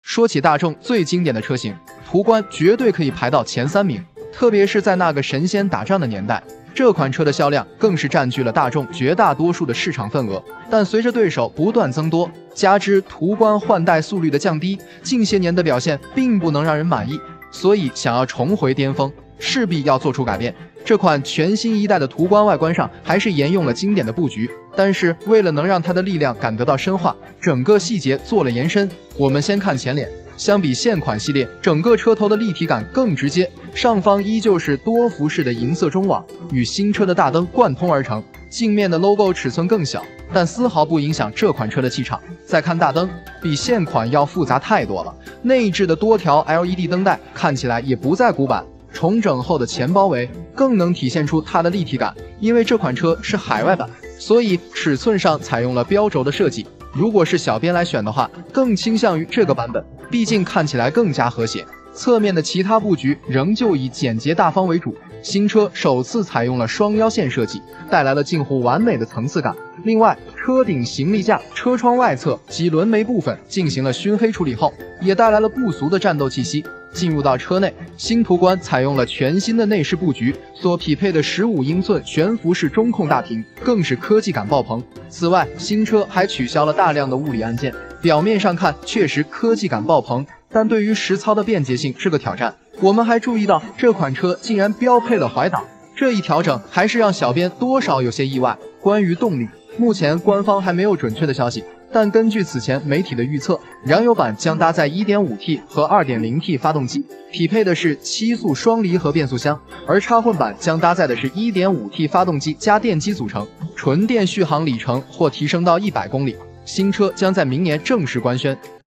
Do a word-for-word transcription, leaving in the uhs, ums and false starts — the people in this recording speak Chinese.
说起大众最经典的车型，途观绝对可以排到前三名，特别是在那个神仙打仗的年代。 这款车的销量更是占据了大众绝大多数的市场份额，但随着对手不断增多，加之途观换代速率的降低，近些年的表现并不能让人满意。所以，想要重回巅峰，势必要做出改变。这款全新一代的途观外观上还是沿用了经典的布局，但是为了能让它的力量感得到深化，整个细节做了延伸。我们先看前脸。 相比现款系列，整个车头的立体感更直接，上方依旧是多幅式的银色中网，与新车的大灯贯通而成。镜面的 logo 尺寸更小，但丝毫不影响这款车的气场。再看大灯，比现款要复杂太多了，内置的多条 L E D 灯带看起来也不再古板，重整后的前包围更能体现出它的立体感。因为这款车是海外版，所以尺寸上采用了标轴的设计。 如果是小编来选的话，更倾向于这个版本，毕竟看起来更加和谐。侧面的其他布局仍旧以简洁大方为主。新车首次采用了双腰线设计，带来了近乎完美的层次感。另外，车顶行李架、车窗外侧及轮眉部分进行了熏黑处理后，也带来了不俗的战斗气息。 进入到车内，新途观采用了全新的内饰布局，所匹配的十五英寸悬浮式中控大屏更是科技感爆棚。此外，新车还取消了大量的物理按键，表面上看确实科技感爆棚，但对于实操的便捷性是个挑战。我们还注意到这款车竟然标配了怀档，这一调整还是让小编多少有些意外。关于动力，目前官方还没有准确的消息。 但根据此前媒体的预测，燃油版将搭载 一点五 T 和 二点零 T 发动机，匹配的是七速双离合变速箱；而插混版将搭载的是 一点五 T 发动机加电机组成，纯电续航里程或提升到一百公里。新车将在明年正式官宣。